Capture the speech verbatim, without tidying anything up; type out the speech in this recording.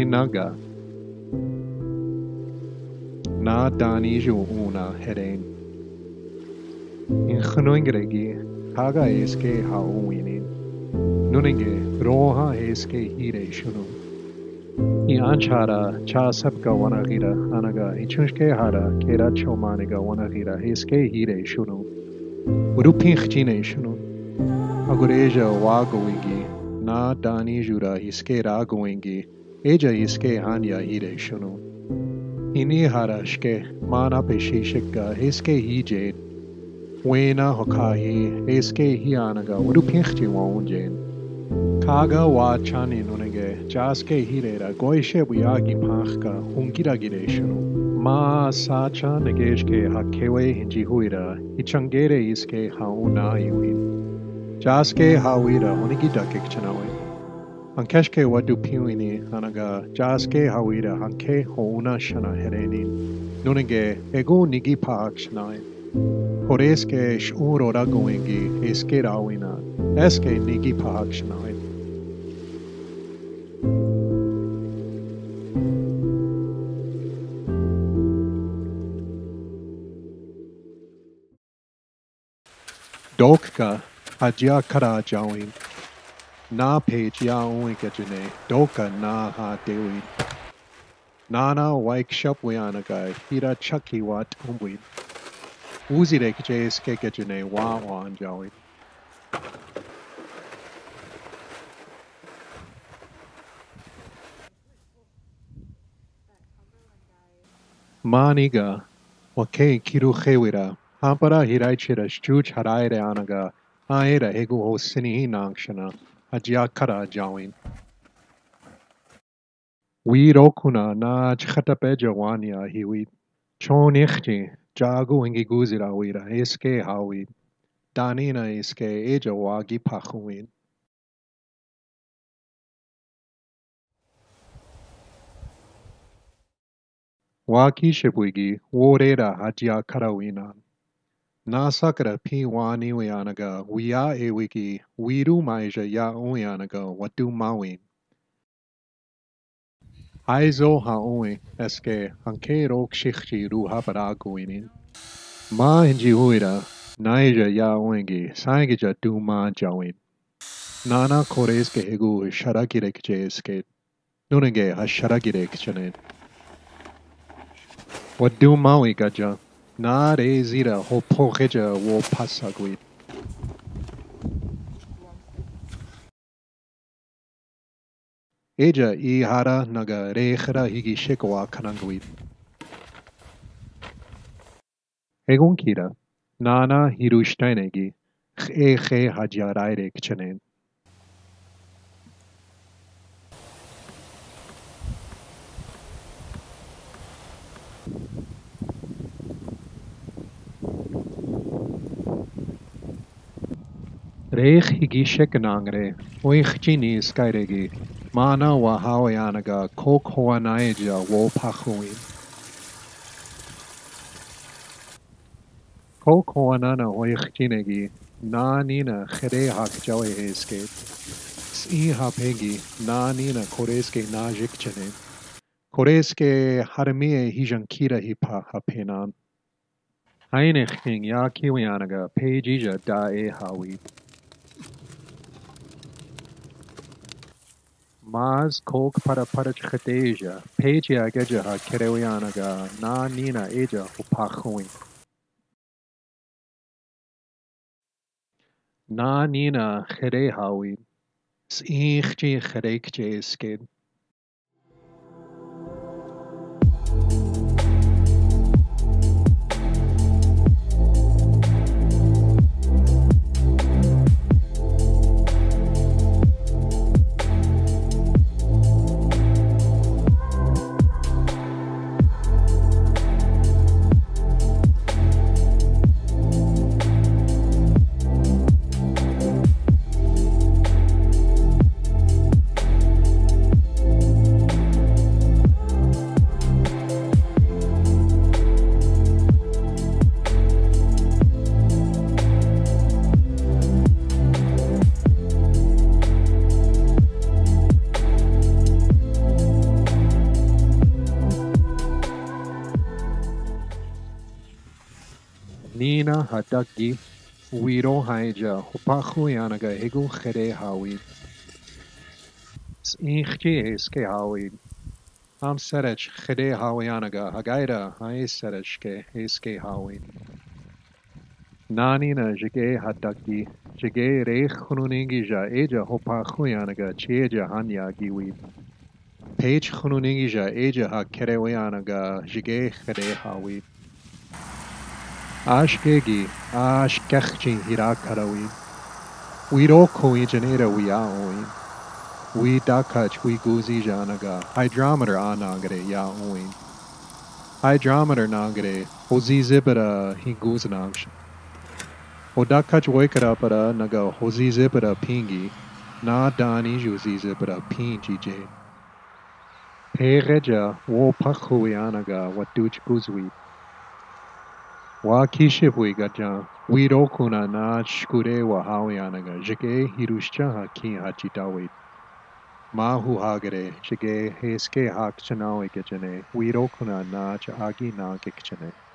naga. Na daniju una herein. In Khnoingregi, Haga eske ha uinin. Nuninge, Roha eske hire shunu. I anchara, cha sabka wanagira, anaga, ichunske hara, kera chomaniga wanagira, eske hire shunu. Urupinch jine shunu. Agureja wagowigi, na dani jura iske ragoingi, eja iske hanya hire shunu. Ini harashke, mana peshishika, eske hijed. Wena hokahi, eske hianaga, urupinchi waunjen. Kaga wa chani nunege, jaske hirera, goishe wiagi pachka, hungira gireshunu. Ma sacha negeshke hakewe hinji huira, ichangere iske hauna iwin. Jaske hawira, honigida kikchanawe. Ankeshke wadu piwini, anaga, jaske hawira, hanke houna shana herenin. Nunege, ego nigi paakshanain. Horeske shuro ragoingi, eske rawina, eske nigi paakshanain. Dokka hajia kara jawin. Na page ya uingajane, doka na ha dewin. Nana waik shop wianaga, hira chucky wat umwin. Uzire kje skegajane wa wan jawin. Maniga, wake kiru khewira. Hampara hiraichira shchuch haraire anaga, aera hegu ho sinihi nangshana, ajia kara jawin. We rokuna na chkhatapeja wania hiwit. Chon ikhji, jagu hingi guzira wira, eske hawit. Danina eske eja wagi pachuin. Waki shibuigi, worera hajia karawinan. Nasakara pi wani wianaga, wia ewiki, wiru maija ya uianaga, watu mawin. Aizo haui, eske, hanke rok shikhji ruha paraguinin. Ma hinji huira, naija ya uingi, saingija du ma jawin. Nana koreske hegu sharagirek jeske. Nunenge ha sharagirek chanen. Wadu mawi gaja. Na re zira ho pogeja wo pasagwit. Eja I hara naga re khara higi shekwa kanangwit. Egon kira, nana hirushtainegi, khe khe hajaraire kchanen. Reich higi shekanangre, oich chini skairegi, mana wa hawaianaga kok hoanaeja wo pachuin. Kok hoanana oich chinegi, na nina khere hak jawe esket. Si hapegi, na nina koreske na jikchane. Koreske haramie hijankira hipa hapenan. Heinich king ya kiwianaga, pejija da e hawi. Maz kok para para chkhateja, peja geja ha kerewianaga, na nina eja upachuin. Na nina khere hawi, s'ich kherek jeskin. Nanina hadaki wiro haija hopachu yanaga hegu khere hawi. Sinchi eske hawi. Am serech khere hawi yanaga hagaira hai serechke eske hawi. Nanina jige hadaki jige reich hununingija eja hopachu yanaga chieja hanya giwi. Page hununingija eja ha kere yanaga jige khere hawi. Ashkegi, Ashkechin Hirakarawi. We roko genera we aoin. We dakach we guzi janaga. Hydrometer anagare ya oin. Hydrometer nagare. Hozi zibara he guzanamsh. Odakach wakerapara naga hozi zibara pingi. Na dani juzi zibara pingi je. Pereja wo pachuianaga what duch guzwi. Wa kishibwi gajan, wiro kuna na shkure wa hawianaga, jige hirushcha ki hachitawit. Mahu hagare, jige heske hak chanawe gejane, wiro kuna na cha agi na gikchane.